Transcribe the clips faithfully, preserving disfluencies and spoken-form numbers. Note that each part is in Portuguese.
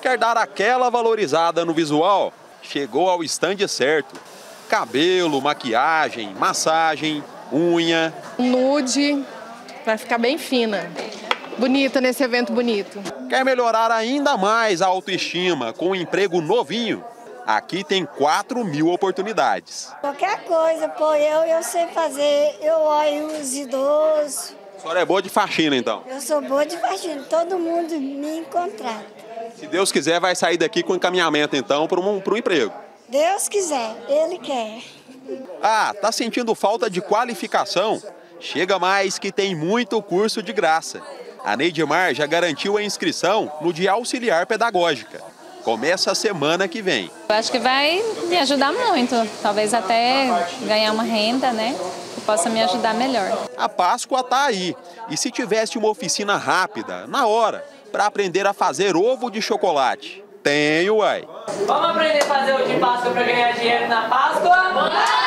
Quer dar aquela valorizada no visual? Chegou ao stand certo. Cabelo, maquiagem, massagem, unha. Nude, vai ficar bem fina. Bonita nesse evento bonito. Quer melhorar ainda mais a autoestima com um emprego novinho? Aqui tem quatro mil oportunidades. Qualquer coisa, pô, eu, eu sei fazer, eu olho os idosos. A senhora é boa de faxina, então? Eu sou boa de faxina, todo mundo me contrata. Se Deus quiser, vai sair daqui com encaminhamento, então, para um, para um emprego. Deus quiser, Ele quer. Ah, tá sentindo falta de qualificação? Chega mais que tem muito curso de graça. A Neidmar já garantiu a inscrição no de auxiliar pedagógica. Começa a semana que vem. Eu acho que vai me ajudar muito, talvez até ganhar uma renda, né, que possa me ajudar melhor. A Páscoa tá aí. E se tivesse uma oficina rápida, na hora, para aprender a fazer ovo de chocolate? Tem, uai. Vamos aprender a fazer ovo de Páscoa para ganhar dinheiro na Páscoa?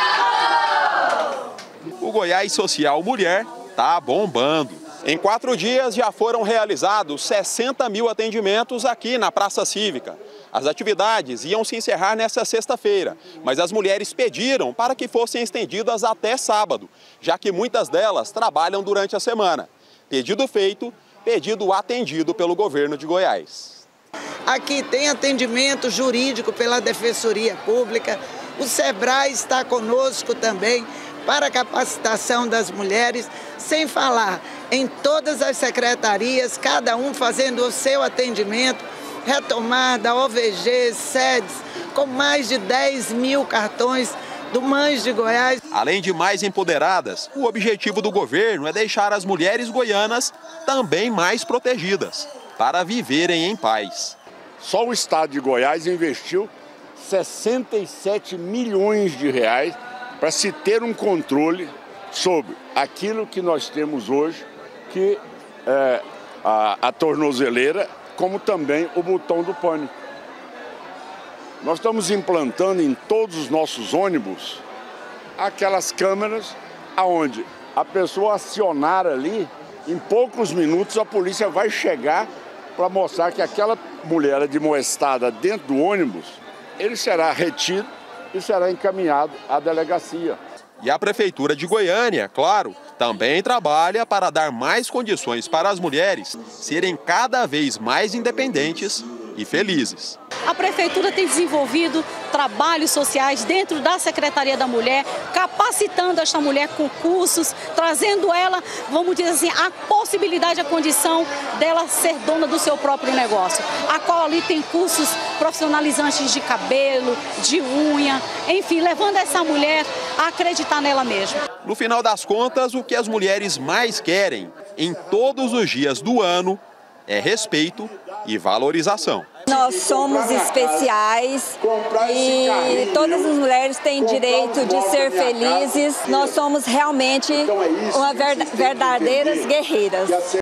O Goiás Social Mulher tá bombando. Em quatro dias já foram realizados sessenta mil atendimentos aqui na Praça Cívica. As atividades iam se encerrar nesta sexta-feira, mas as mulheres pediram para que fossem estendidas até sábado, já que muitas delas trabalham durante a semana. Pedido feito, pedido atendido pelo governo de Goiás. Aqui tem atendimento jurídico pela Defensoria Pública, o SEBRAE está conosco também para a capacitação das mulheres, sem falar em todas as secretarias, cada um fazendo o seu atendimento, retomada, O V G, SEDES, com mais de dez mil cartões do Mães de Goiás. Além de mais empoderadas, o objetivo do governo é deixar as mulheres goianas também mais protegidas, para viverem em paz. Só o estado de Goiás investiu sessenta e sete milhões de reais para se ter um controle sobre aquilo que nós temos hoje, que é a, a tornozeleira, como também o botão do pânico. Nós estamos implantando em todos os nossos ônibus aquelas câmeras aonde a pessoa acionar ali, em poucos minutos a polícia vai chegar para mostrar que aquela mulher admoestada dentro do ônibus, ele será retido e será encaminhado à delegacia. E a Prefeitura de Goiânia, claro, também trabalha para dar mais condições para as mulheres serem cada vez mais independentes e felizes. A Prefeitura tem desenvolvido trabalhos sociais dentro da Secretaria da Mulher, capacitando esta mulher com cursos, trazendo ela, vamos dizer assim, a possibilidade, a condição dela ser dona do seu próprio negócio, a qual ali tem cursos profissionalizantes de cabelo, de unha, enfim, levando essa mulher a acreditar nela mesma. No final das contas, o que as mulheres mais querem em todos os dias do ano é respeito e valorização. Nós somos especiais e todas as mulheres têm direito de ser felizes. Nós somos realmente uma verdadeiras guerreiras.